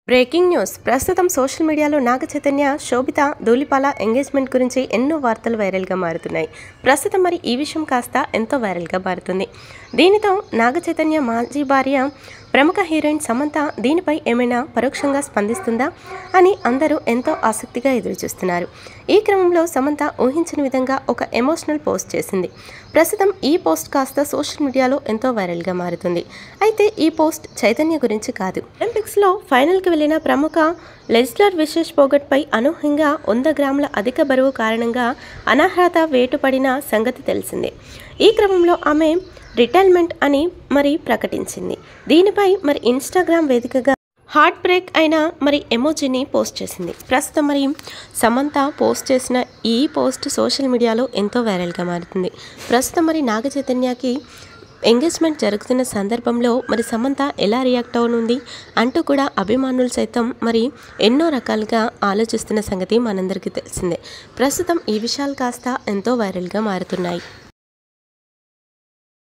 Breaking news ప్రస్తుతం social మీడియాలో Naga Chaitanya Sobhita Dhulipala engagement గురించి ఎన్నో వార్తలు వైరల్గా మారుతున్నాయి. ప్రస్తుతం మరి ఈ విషయం కాస్త ఎంతో వైరల్గా మారుతుంది. దీనితో నాగ చైతన్య మాజీ భార్య ప్రముఖ హీరోయిన్ సమంత దీనిపై ఏమైనా పరోక్షంగా స్పందిస్తుందా అని అందరూ ఎంతో ఆసక్తిగా ఎదురుచూస్తున్నారు. ఈ క్రమంలో సమంత ఊహించని విధంగా ఒక ఎమోషనల్ పోస్ట్ చేసింది. ప్రస్తుతం ఈ పోస్ట్ కాస్త సోషల్ మీడియాలో ఎంతో వైరల్గా మారుతుంది. అయితే ఈ పోస్ట్ చైతన్య గురించి కాదు. ఒలింపిక్స్లో ఫైనల్కి వెళ్లిన ప్రముఖ లెస్లర్ విశేష్ పోగట్పై అనూహ్యంగా 100 గ్రాముల అధిక బరువు కారణంగా అనర్హత వేటు పడిన సంగతి తెలిసిందే. ఈ క్రమంలో ఆమె రిటైర్మెంట్ అని మరి ప్రకటించింది. దీనిపై మరి ఇన్స్టాగ్రామ్ వేదికగా హార్ట్ బ్రేక్ అయిన మరి ఎమోజీని పోస్ట్ చేసింది. ప్రస్తుతం మరి సమంత పోస్ట్ చేసిన ఈ పోస్ట్ సోషల్ మీడియాలో ఎంతో వైరల్గా మారుతుంది. ప్రస్తుతం మరి నాగ చైతన్యకి ఎంగేజ్మెంట్ జరుగుతున్న సందర్భంలో మరి సమంత ఎలా రియాక్ట్ అవనుంది అంటూ కూడా అభిమానులు సైతం మరి ఎన్నో రకాలుగా ఆలోచిస్తున్న సంగతి మనందరికీ తెలిసిందే. ప్రస్తుతం ఈ విషయాలు కాస్త ఎంతో వైరల్గా మారుతున్నాయి.